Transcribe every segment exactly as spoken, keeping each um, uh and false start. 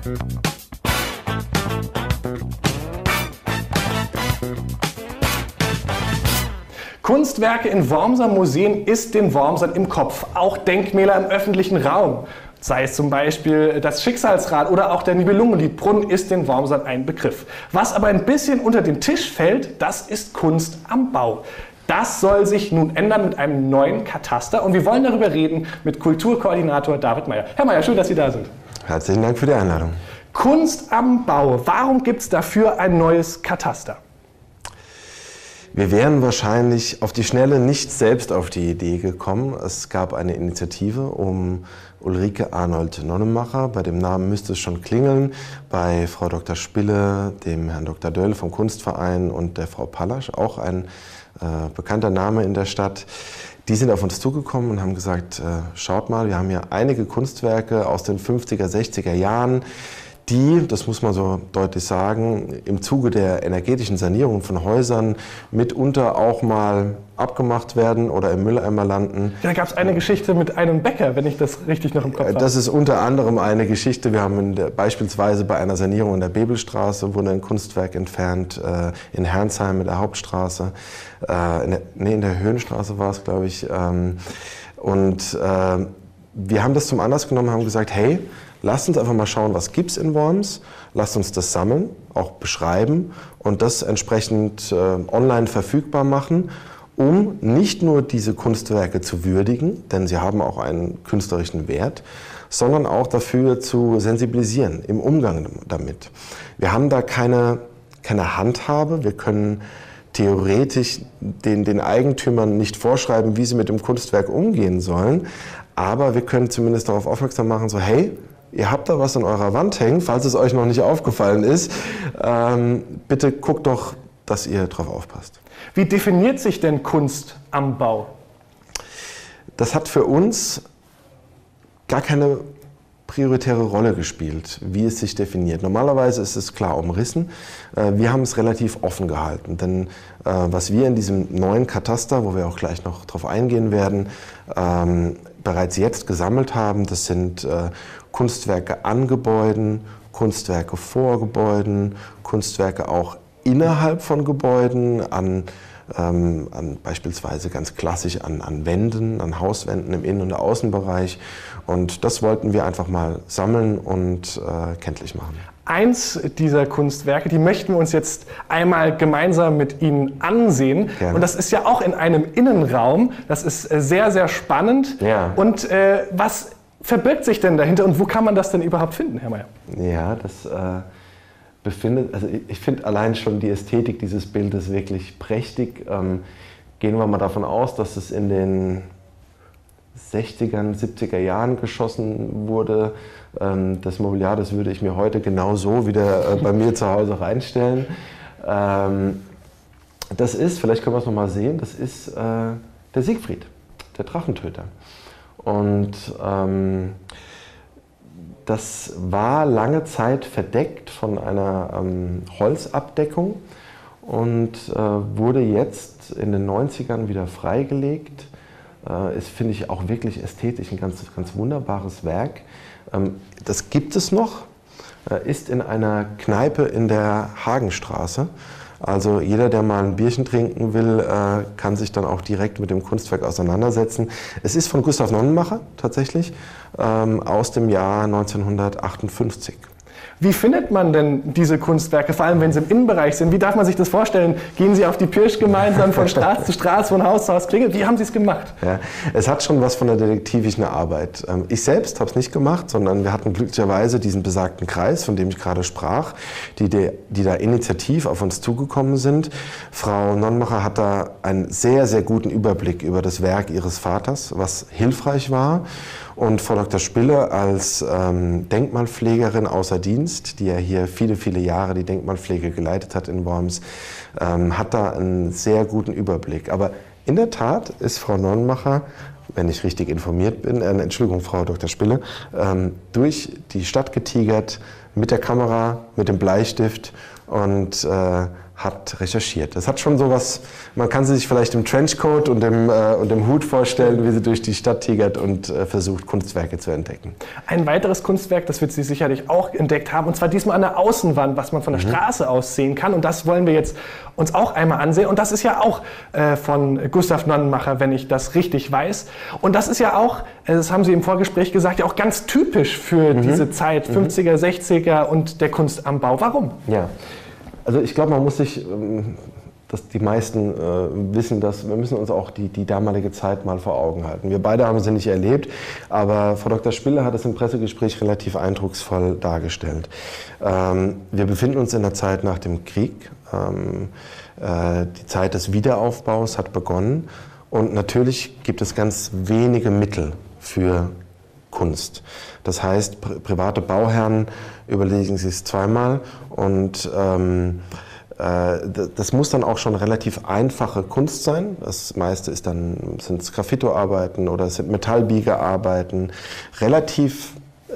Kunstwerke in Wormser Museen ist den Wormsern im Kopf, auch Denkmäler im öffentlichen Raum. Sei es zum Beispiel das Schicksalsrad oder auch der Nibelungenliedbrunnen ist den Wormsern ein Begriff. Was aber ein bisschen unter den Tisch fällt, das ist Kunst am Bau. Das soll sich nun ändern mit einem neuen Kataster und wir wollen darüber reden mit Kulturkoordinator David Meyer. Herr Meyer, schön, dass Sie da sind. Herzlichen Dank für die Einladung. Kunst am Bau, warum gibt es dafür ein neues Kataster? Wir wären wahrscheinlich auf die Schnelle nicht selbst auf die Idee gekommen. Es gab eine Initiative um Ulrike Arnold-Nonnemacher. Bei dem Namen müsste es schon klingeln. Bei Frau Doktor Spille, dem Herrn Doktor Döll vom Kunstverein und der Frau Pallasch, auch ein äh, bekannter Name in der Stadt. Die sind auf uns zugekommen und haben gesagt, äh, schaut mal, wir haben hier einige Kunstwerke aus den fünfziger, sechziger Jahren, die, das muss man so deutlich sagen, im Zuge der energetischen Sanierung von Häusern mitunter auch mal abgemacht werden oder im Mülleimer landen. Da gab es eine Geschichte mit einem Bäcker, wenn ich das richtig noch im Kopf habe. Das ist unter anderem eine Geschichte. Wir haben in der, beispielsweise bei einer Sanierung in der Bebelstraße wurde ein Kunstwerk entfernt, äh, in Herrnsheim in der Hauptstraße, äh, in der, nee, in der Höhenstraße war es, glaube ich. Ähm, und äh, wir haben das zum Anlass genommen und haben gesagt, hey, lasst uns einfach mal schauen, was gibt es in Worms, lasst uns das sammeln, auch beschreiben und das entsprechend äh, online verfügbar machen, um nicht nur diese Kunstwerke zu würdigen, denn sie haben auch einen künstlerischen Wert, sondern auch dafür zu sensibilisieren im Umgang damit. Wir haben da keine, keine Handhabe, wir können theoretisch den, den Eigentümern nicht vorschreiben, wie sie mit dem Kunstwerk umgehen sollen, aber wir können zumindest darauf aufmerksam machen, so hey, ihr habt da was an eurer Wand hängen, falls es euch noch nicht aufgefallen ist. Ähm, bitte guckt doch, dass ihr drauf aufpasst. Wie definiert sich denn Kunst am Bau? Das hat für uns gar keine prioritäre Rolle gespielt, wie es sich definiert. Normalerweise ist es klar umrissen. Wir haben es relativ offen gehalten, denn was wir in diesem neuen Kataster, wo wir auch gleich noch drauf eingehen werden, bereits jetzt gesammelt haben, das sind Kunstwerke an Gebäuden, Kunstwerke vor Gebäuden, Kunstwerke auch innerhalb von Gebäuden, an, ähm, an beispielsweise ganz klassisch an, an Wänden, an Hauswänden im Innen- und Außenbereich. Und das wollten wir einfach mal sammeln und äh, kenntlich machen. Eins dieser Kunstwerke, die möchten wir uns jetzt einmal gemeinsam mit Ihnen ansehen. Gerne. Und das ist ja auch in einem Innenraum. Das ist sehr, sehr spannend. Ja. Und äh, was verbirgt sich denn dahinter und wo kann man das denn überhaupt finden, Herr Meyer? Ja, das äh, befindet, also ich, ich finde allein schon die Ästhetik dieses Bildes wirklich prächtig. Ähm, gehen wir mal davon aus, dass es in den sechzigern, siebziger Jahren geschossen wurde. Ähm, das Mobiliar, das würde ich mir heute genau so wieder äh, bei mir zu Hause reinstellen. Ähm, das ist, vielleicht können wir es noch mal sehen, das ist äh, der Siegfried, der Drachentöter. Und ähm, das war lange Zeit verdeckt von einer ähm, Holzabdeckung und äh, wurde jetzt in den neunzigern wieder freigelegt. Äh, ist, finde ich, auch wirklich ästhetisch ein ganz, ganz wunderbares Werk. Ähm, das gibt es noch, äh, ist in einer Kneipe in der Hagenstraße. Also jeder, der mal ein Bierchen trinken will, äh, kann sich dann auch direkt mit dem Kunstwerk auseinandersetzen. Es ist von Gustav Nonnemacher tatsächlich, ähm, aus dem Jahr neunzehnhundertachtundfünfzig. Wie findet man denn diese Kunstwerke, vor allem wenn sie im Innenbereich sind? Wie darf man sich das vorstellen? Gehen Sie auf die Pirsch gemeinsam von Straße zu Straße, von Haus zu Haus klingelt? Wie haben Sie es gemacht? Ja, es hat schon was von der detektivischen Arbeit. Ich selbst habe es nicht gemacht, sondern wir hatten glücklicherweise diesen besagten Kreis, von dem ich gerade sprach, die, die da initiativ auf uns zugekommen sind. Frau Nonnemacher hat da einen sehr, sehr guten Überblick über das Werk ihres Vaters, was hilfreich war. Und Frau Doktor Spille als ähm, Denkmalpflegerin außer Dienst, die ja hier viele, viele Jahre die Denkmalpflege geleitet hat in Worms, ähm, hat da einen sehr guten Überblick. Aber in der Tat ist Frau Nonnemacher, wenn ich richtig informiert bin, äh, Entschuldigung, Frau Doktor Spille, ähm, durch die Stadt getigert, mit der Kamera, mit dem Bleistift und äh, hat recherchiert. Das hat schon sowas, man kann sie sich vielleicht im Trenchcoat und dem, äh, und dem Hut vorstellen, wie sie durch die Stadt tigert und äh, versucht, Kunstwerke zu entdecken. Ein weiteres Kunstwerk, das wird sie sicherlich auch entdeckt haben, und zwar diesmal an der Außenwand, was man von der mhm. Straße aus sehen kann. Und das wollen wir jetzt uns auch einmal ansehen. Und das ist ja auch äh, von Gustav Nonnenmacher, wenn ich das richtig weiß. Und das ist ja auch, äh, das haben Sie im Vorgespräch gesagt, ja auch ganz typisch für mhm. diese Zeit, fünfziger, sechziger und der Kunst am Bau. Warum? Ja. Also ich glaube, man muss sich, dass die meisten äh, wissen, dass wir müssen uns auch die, die damalige Zeit mal vor Augen halten. Wir beide haben sie nicht erlebt, aber Frau Doktor Spille hat es im Pressegespräch relativ eindrucksvoll dargestellt. Ähm, wir befinden uns in der Zeit nach dem Krieg. Ähm, äh, die Zeit des Wiederaufbaus hat begonnen und natürlich gibt es ganz wenige Mittel für Kunst. Das heißt, pri private Bauherren überlegen sich es zweimal und ähm, äh, das muss dann auch schon relativ einfache Kunst sein. Das meiste ist dann, sind Graffito-Arbeiten oder es sind Metallbiegearbeiten. Relativ,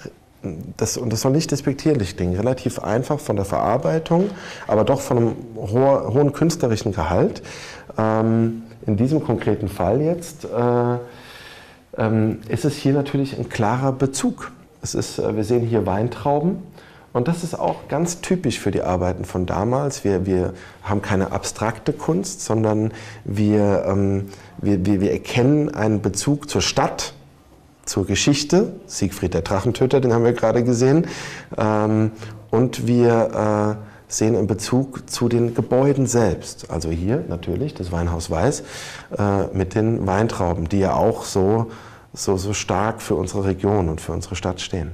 das, und das soll nicht despektierlich klingen, relativ einfach von der Verarbeitung, aber doch von einem ho hohen künstlerischen Gehalt. Ähm, in diesem konkreten Fall jetzt äh, ähm, ist es hier natürlich ein klarer Bezug. Es ist, wir sehen hier Weintrauben und das ist auch ganz typisch für die Arbeiten von damals. Wir, wir haben keine abstrakte Kunst, sondern wir, ähm, wir, wir, wir erkennen einen Bezug zur Stadt, zur Geschichte. Siegfried der Drachentöter, den haben wir gerade gesehen. Ähm, und wir äh, sehen einen Bezug zu den Gebäuden selbst. Also hier natürlich das Weinhaus Weiß äh, mit den Weintrauben, die ja auch so So, so stark für unsere Region und für unsere Stadt stehen.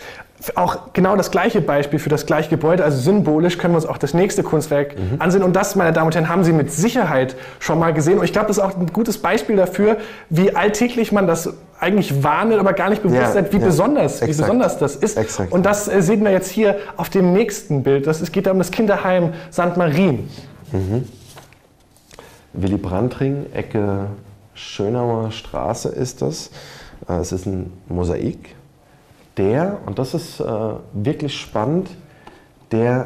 Auch genau das gleiche Beispiel für das gleiche Gebäude, also symbolisch können wir uns auch das nächste Kunstwerk mhm. ansehen. Und das, meine Damen und Herren, haben Sie mit Sicherheit schon mal gesehen. Und ich glaube, das ist auch ein gutes Beispiel dafür, wie alltäglich man das eigentlich wahrnimmt, aber gar nicht bewusst ja, ist, wie, ja. besonders, wie besonders das ist. Exakt. Und das äh, sehen wir jetzt hier auf dem nächsten Bild. Das, es geht da um das Kinderheim Sankt Marien. Mhm. Willy Brandt-Ring, Ecke Schönauer Straße ist das. Es ist ein Mosaik, der, und das ist äh, wirklich spannend, der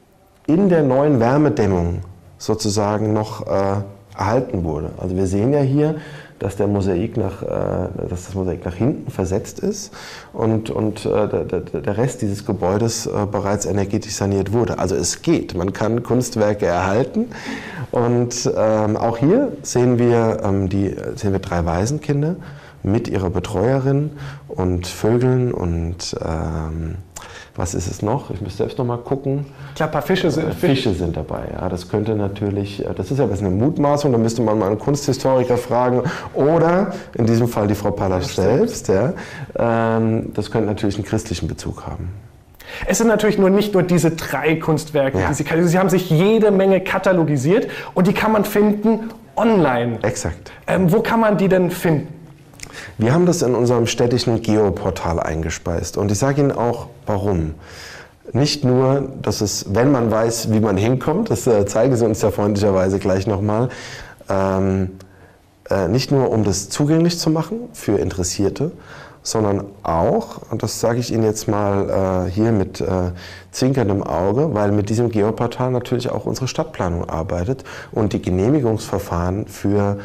in der neuen Wärmedämmung sozusagen noch äh, erhalten wurde. Also wir sehen ja hier, dass, der Mosaik nach, äh, dass das Mosaik nach hinten versetzt ist und, und äh, der, der Rest dieses Gebäudes äh, bereits energetisch saniert wurde. Also es geht, man kann Kunstwerke erhalten. Und ähm, auch hier sehen wir, ähm, die, sehen wir drei Waisenkinder mit ihrer Betreuerin und Vögeln und ähm, was ist es noch? Ich muss selbst noch mal gucken. Klar, ein paar Fische sind, Fische sind dabei. Ja, das könnte natürlich, das ist ja eine Mutmaßung, da müsste man mal einen Kunsthistoriker fragen oder in diesem Fall die Frau Pallasch selbst. Ja, ähm, das könnte natürlich einen christlichen Bezug haben. Es sind natürlich nur nicht nur diese drei Kunstwerke, ja. die Sie, Sie haben sich jede Menge katalogisiert und die kann man finden online. Exakt. Ähm, wo kann man die denn finden? Wir haben das in unserem städtischen Geoportal eingespeist und ich sage Ihnen auch, warum. Nicht nur, dass es, wenn man weiß, wie man hinkommt, das äh, zeigen Sie uns ja freundlicherweise gleich nochmal, ähm, äh, nicht nur um das zugänglich zu machen für Interessierte, sondern auch, und das sage ich Ihnen jetzt mal äh, hier mit äh, zwinkerndem Auge, weil mit diesem Geoportal natürlich auch unsere Stadtplanung arbeitet und die Genehmigungsverfahren für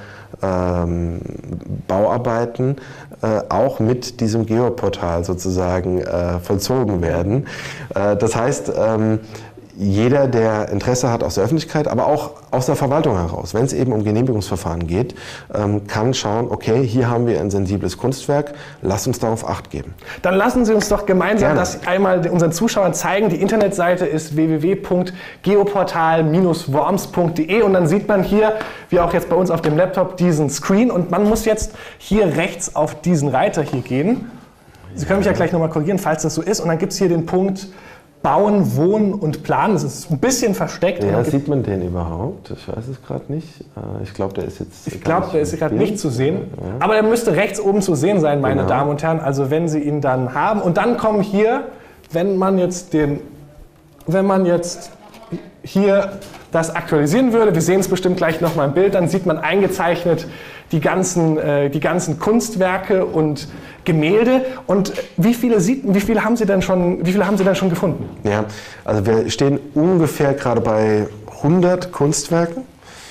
ähm, Bauarbeiten äh, auch mit diesem Geoportal sozusagen äh, vollzogen werden. Äh, das heißt, ähm, jeder, der Interesse hat aus der Öffentlichkeit, aber auch aus der Verwaltung heraus, wenn es eben um Genehmigungsverfahren geht, ähm, kann schauen, okay, hier haben wir ein sensibles Kunstwerk, lass uns darauf Acht geben. Dann lassen Sie uns doch gemeinsam Gerne. das einmal unseren Zuschauern zeigen. Die Internetseite ist w w w punkt geoportal Bindestrich worms punkt de und dann sieht man hier, wie auch jetzt bei uns auf dem Laptop, diesen Screen und man muss jetzt hier rechts auf diesen Reiter hier gehen. Sie können mich ja gleich nochmal korrigieren, falls das so ist und dann gibt es hier den Punkt Bauen, Wohnen und Planen. Das ist ein bisschen versteckt. Ja, sieht man den überhaupt? Ich weiß es gerade nicht. Ich glaube, der ist jetzt... Ich glaube, der ist gerade nicht zu sehen. Ja. Aber der müsste rechts oben zu sehen sein, meine genau. Damen und Herren. Also wenn Sie ihn dann haben. Und dann kommen hier, wenn man jetzt den, wenn man jetzt hier das aktualisieren würde, wir sehen es bestimmt gleich nochmal im Bild, dann sieht man eingezeichnet die ganzen, äh, die ganzen Kunstwerke und Gemälde. Und wie viele, sieht, wie viele haben Sie denn schon, wie viele haben Sie denn schon gefunden? Ja, also wir stehen ungefähr gerade bei hundert Kunstwerken.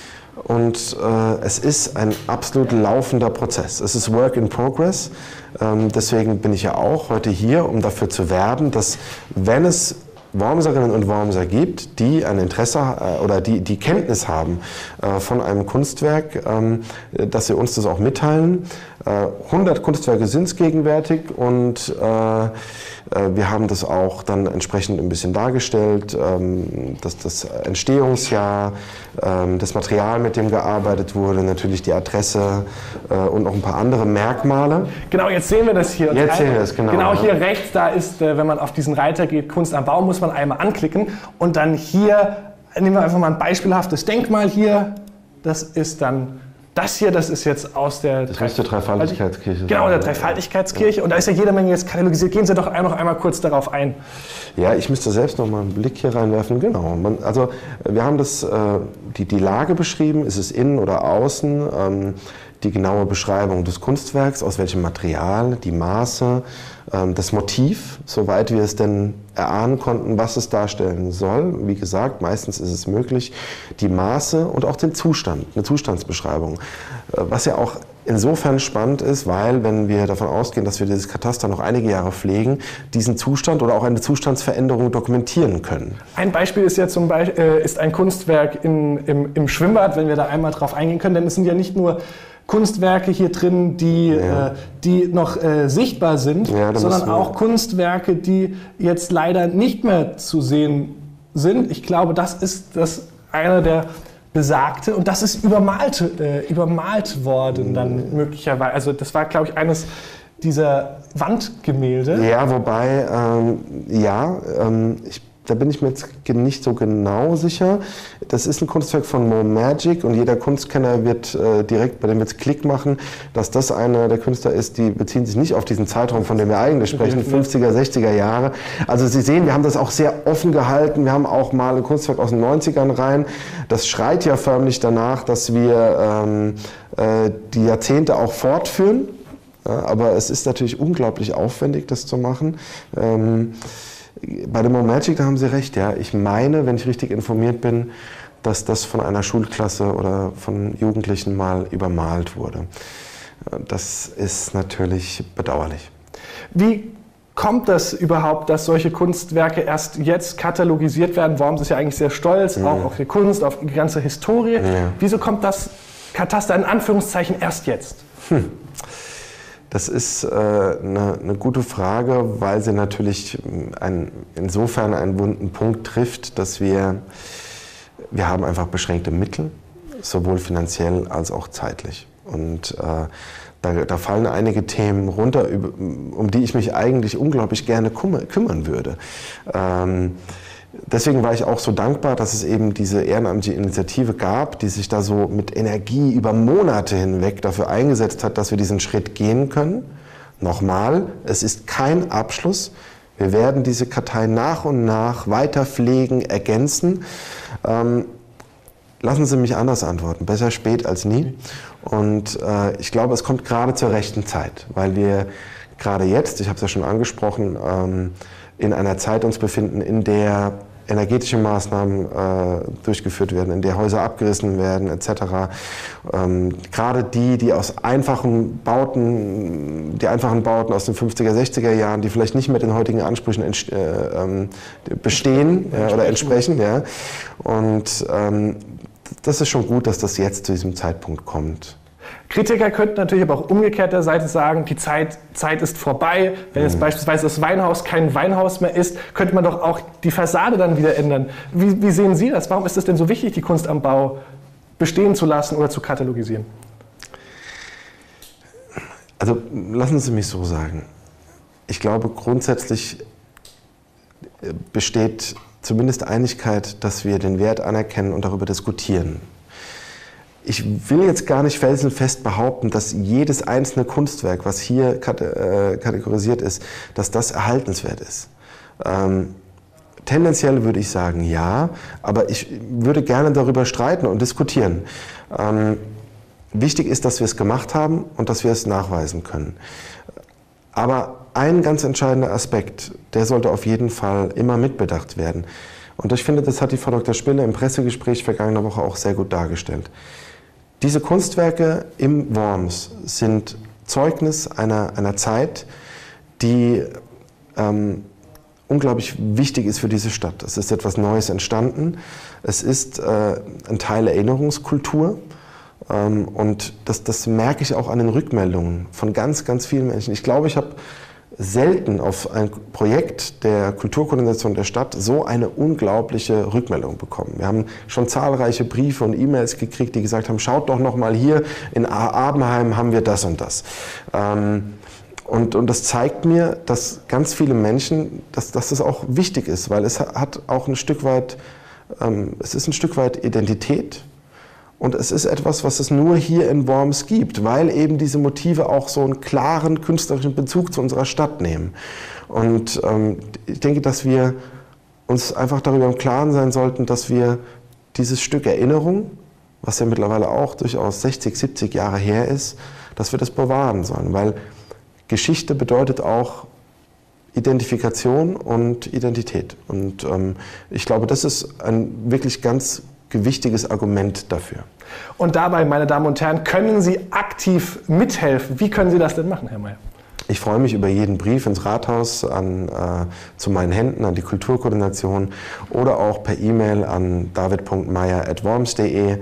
Und äh, es ist ein absolut laufender Prozess. Es ist Work in Progress. Ähm, deswegen bin ich ja auch heute hier, um dafür zu werben, dass, wenn es Wormserinnen und Wormser gibt, die ein Interesse äh, oder die, die Kenntnis haben äh, von einem Kunstwerk, ähm, dass sie uns das auch mitteilen. Äh, hundert Kunstwerke sind es gegenwärtig und äh, wir haben das auch dann entsprechend ein bisschen dargestellt, ähm, dass das Entstehungsjahr, ähm, das Material, mit dem gearbeitet wurde, natürlich die Adresse äh, und noch ein paar andere Merkmale. Genau, jetzt sehen wir das hier. Jetzt sehen wir das, genau. Genau hier rechts, da ist, äh, wenn man auf diesen Reiter geht, Kunst am Bau, muss man einmal anklicken und dann hier, nehmen wir einfach mal ein beispielhaftes Denkmal hier, das ist dann das hier, das ist jetzt aus der Das müsste Dreifaltigkeitskirche sein. Genau, der Dreifaltigkeitskirche. Ja. Und da ist ja jede Menge jetzt katalogisiert. Gehen Sie doch noch einmal kurz darauf ein. Ja, ich müsste selbst noch mal einen Blick hier reinwerfen. Genau. Man, also wir haben das, äh, die, die Lage beschrieben. Ist es innen oder außen? Ähm, die genaue Beschreibung des Kunstwerks, aus welchem Material, die Maße, ähm, das Motiv, soweit wir es denn erahnen konnten, was es darstellen soll. Wie gesagt, meistens ist es möglich, die Maße und auch den Zustand, eine Zustandsbeschreibung. Äh, was ja auch insofern spannend ist, weil, wenn wir davon ausgehen, dass wir dieses Kataster noch einige Jahre pflegen, diesen Zustand oder auch eine Zustandsveränderung dokumentieren können. Ein Beispiel ist ja zum Beispiel äh, ist ein Kunstwerk in, im, im Schwimmbad, wenn wir da einmal drauf eingehen können, denn es sind ja nicht nur Kunstwerke hier drin, die, ja. äh, die noch äh, sichtbar sind, ja, sondern auch Kunstwerke, die jetzt leider nicht mehr zu sehen sind. Ich glaube, das ist das einer der besagte und das ist übermalt, äh, übermalt worden dann möglicherweise. Also das war, glaube ich, eines dieser Wandgemälde. Ja, wobei, ähm, ja, ähm, ich da bin ich mir jetzt nicht so genau sicher. Das ist ein Kunstwerk von Mo Magic und jeder Kunstkenner wird äh, direkt bei dem jetzt Klick machen, dass das einer der Künstler ist, die beziehen sich nicht auf diesen Zeitraum, von dem wir eigentlich sprechen, fünfziger, sechziger Jahre. Also Sie sehen, wir haben das auch sehr offen gehalten. Wir haben auch mal ein Kunstwerk aus den neunzigern rein. Das schreit ja förmlich danach, dass wir ähm, äh, die Jahrzehnte auch fortführen. Ja, aber es ist natürlich unglaublich aufwendig, das zu machen. Ähm, Bei dem Mo Magic, da haben Sie recht, ja. Ich meine, wenn ich richtig informiert bin, dass das von einer Schulklasse oder von Jugendlichen mal übermalt wurde. Das ist natürlich bedauerlich. Wie kommt das überhaupt, dass solche Kunstwerke erst jetzt katalogisiert werden? Worms ist ja eigentlich sehr stolz, mhm. auch auf die Kunst, auf die ganze Historie. Ja. Wieso kommt das Kataster in Anführungszeichen erst jetzt? Hm. Das ist äh, eine, eine gute Frage, weil sie natürlich ein, insofern einen wunden Punkt trifft, dass wir, wir haben einfach beschränkte Mittel, sowohl finanziell als auch zeitlich. Und äh, da, da fallen einige Themen runter, um die ich mich eigentlich unglaublich gerne kümmern würde. Ähm, Deswegen war ich auch so dankbar, dass es eben diese ehrenamtliche Initiative gab, die sich da so mit Energie über Monate hinweg dafür eingesetzt hat, dass wir diesen Schritt gehen können. Nochmal, es ist kein Abschluss. Wir werden diese Kartei nach und nach weiter pflegen, ergänzen. Ähm, lassen Sie mich anders antworten. Besser spät als nie. Und äh, ich glaube, es kommt gerade zur rechten Zeit, weil wir gerade jetzt, ich habe es ja schon angesprochen, ähm, in einer Zeit uns befinden, in der energetische Maßnahmen äh, durchgeführt werden, in der Häuser abgerissen werden, et cetera. Ähm, gerade die, die aus einfachen Bauten, die einfachen Bauten aus den fünfziger, sechziger Jahren, die vielleicht nicht mehr den heutigen Ansprüchen äh, ähm, bestehen ja, oder entsprechen. Ja. Und ähm, das ist schon gut, dass das jetzt zu diesem Zeitpunkt kommt. Kritiker könnten natürlich aber auch umgekehrt der Seite sagen, die Zeit, Zeit ist vorbei. Wenn jetzt mhm. beispielsweise das Weinhaus kein Weinhaus mehr ist, könnte man doch auch die Fassade dann wieder ändern. Wie, wie sehen Sie das? Warum ist es denn so wichtig, die Kunst am Bau bestehen zu lassen oder zu katalogisieren? Also lassen Sie mich so sagen. Ich glaube, grundsätzlich besteht zumindest Einigkeit, dass wir den Wert anerkennen und darüber diskutieren. Ich will jetzt gar nicht felsenfest behaupten, dass jedes einzelne Kunstwerk, was hier kategorisiert ist, dass das erhaltenswert ist. Ähm, tendenziell würde ich sagen, ja, aber ich würde gerne darüber streiten und diskutieren. Ähm, wichtig ist, dass wir es gemacht haben und dass wir es nachweisen können. Aber ein ganz entscheidender Aspekt, der sollte auf jeden Fall immer mitbedacht werden. Und ich finde, das hat die Frau Doktor Spinne im Pressegespräch vergangene Woche auch sehr gut dargestellt. Diese Kunstwerke im Worms sind Zeugnis einer, einer Zeit, die ähm, unglaublich wichtig ist für diese Stadt. Es ist etwas Neues entstanden. Es ist äh, ein Teil der Erinnerungskultur. Ähm, und das, das merke ich auch an den Rückmeldungen von ganz, ganz vielen Menschen. Ich glaube, ich habe selten auf ein Projekt der Kulturkoordination der Stadt so eine unglaubliche Rückmeldung bekommen. Wir haben schon zahlreiche Briefe und E-Mails gekriegt, die gesagt haben, schaut doch noch mal hier, in Abenheim haben wir das und das. Ähm, und, und das zeigt mir, dass ganz viele Menschen, dass, dass das auch wichtig ist, weil es hat auch ein Stück weit, ähm, es ist ein Stück weit Identität. Und es ist etwas, was es nur hier in Worms gibt, weil eben diese Motive auch so einen klaren künstlerischen Bezug zu unserer Stadt nehmen. Und ähm, ich denke, dass wir uns einfach darüber im Klaren sein sollten, dass wir dieses Stück Erinnerung, was ja mittlerweile auch durchaus sechzig, siebzig Jahre her ist, dass wir das bewahren sollen. Weil Geschichte bedeutet auch Identifikation und Identität. Und ähm, ich glaube, das ist ein wirklich ganz gewichtiges Argument dafür. Und dabei, meine Damen und Herren, können Sie aktiv mithelfen. Wie können Sie das denn machen, Herr Meyer? Ich freue mich über jeden Brief ins Rathaus, an, äh, zu meinen Händen, an die Kulturkoordination oder auch per E-Mail an david punkt meyer at worms punkt de.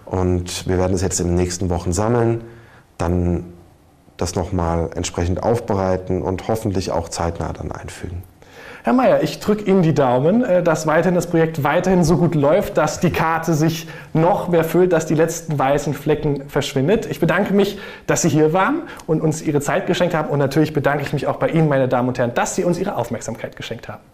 Und wir werden es jetzt in den nächsten Wochen sammeln, dann das nochmal entsprechend aufbereiten und hoffentlich auch zeitnah dann einfügen. Herr Meyer, ich drücke Ihnen die Daumen, dass weiterhin das Projekt weiterhin so gut läuft, dass die Karte sich noch mehr füllt, dass die letzten weißen Flecken verschwindet. Ich bedanke mich, dass Sie hier waren und uns Ihre Zeit geschenkt haben. Und natürlich bedanke ich mich auch bei Ihnen, meine Damen und Herren, dass Sie uns Ihre Aufmerksamkeit geschenkt haben.